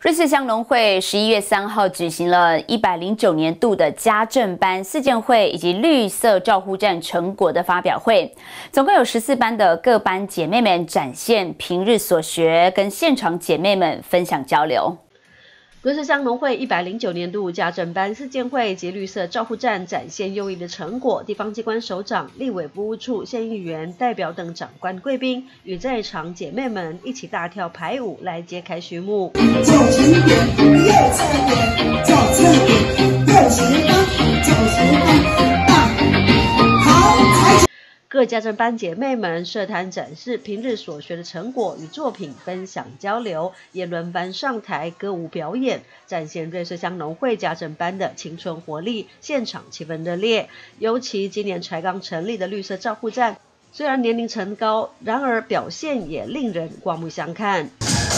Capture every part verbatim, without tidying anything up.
瑞穗乡农会十一月三号举行了一百零九年度的家政班四件会以及绿色照护站成果的发表会，总共有十四班的各班姐妹们展现平日所学，跟现场姐妹们分享交流。 瑞穗乡农会一百零九年度家政班四件会及绿色照护站展现优异的成果，地方机关首长、立委服务处、县议员代表等长官贵宾与在场姐妹们一起大跳排舞来揭开序幕。 左前点，右侧点，左侧点，右前方，左前方，大好开始。 各家政班姐妹们设摊展示平日所学的成果与作品分享交流，也轮番上台歌舞表演，展现瑞穗乡农会家政班的青春活力，现场气氛热烈。尤其今年才刚成立的绿色照护站，虽然年龄层高，然而表现也令人刮目相看。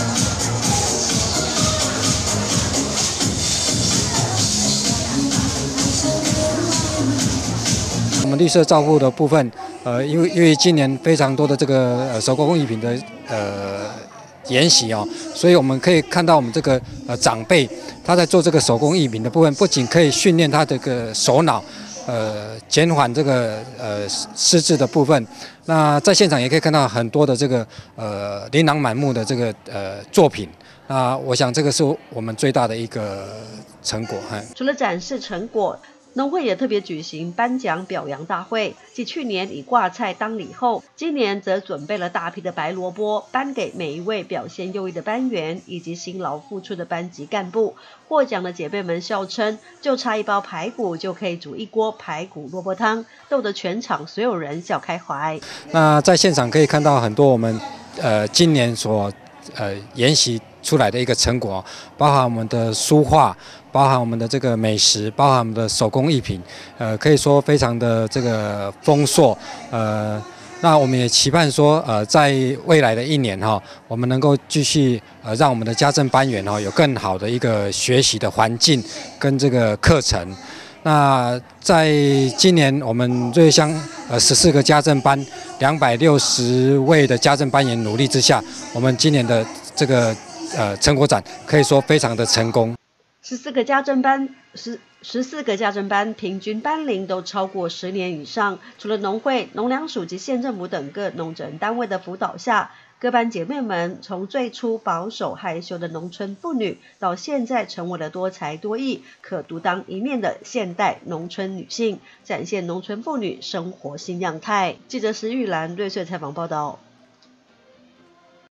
我们绿色照护的部分，呃，因为因为今年非常多的这个呃手工艺品的呃研习哦，所以我们可以看到我们这个呃长辈他在做这个手工艺品的部分，不仅可以训练他这个手脑，呃，减缓这个呃失智的部分。那在现场也可以看到很多的这个呃琳琅满目的这个呃作品。那我想这个是我们最大的一个成果。 除了展示成果。 农会也特别举行颁奖表扬大会，继去年以挂菜当礼后，今年则准备了大批的白萝卜，颁给每一位表现优异的班员以及辛劳付出的班级干部。获奖的姐妹们笑称，就差一包排骨就可以煮一锅排骨萝卜汤，逗得全场所有人笑开怀。 那在现场可以看到很多我们呃今年所呃研习出来的一个成果，包含我们的书画。 包含我们的这个美食，包含我们的手工艺品，呃，可以说非常的这个丰硕，呃，那我们也期盼说，呃，在未来的一年哈，我们能够继续呃，让我们的家政班员哈有更好的一个学习的环境跟这个课程。那在今年我们瑞穗乡呃十四个家政班，两百六十位的家政班员努力之下，我们今年的这个呃成果展可以说非常的成功。 十四个家政班，十十四个家政班平均班龄都超过十年以上。除了农会、农粮署及县政府等各农政单位的辅导下，各班姐妹们从最初保守害羞的农村妇女，到现在成为了多才多艺、可独当一面的现代农村女性，展现农村妇女生活新样态。记者石玉兰瑞穗采访报道。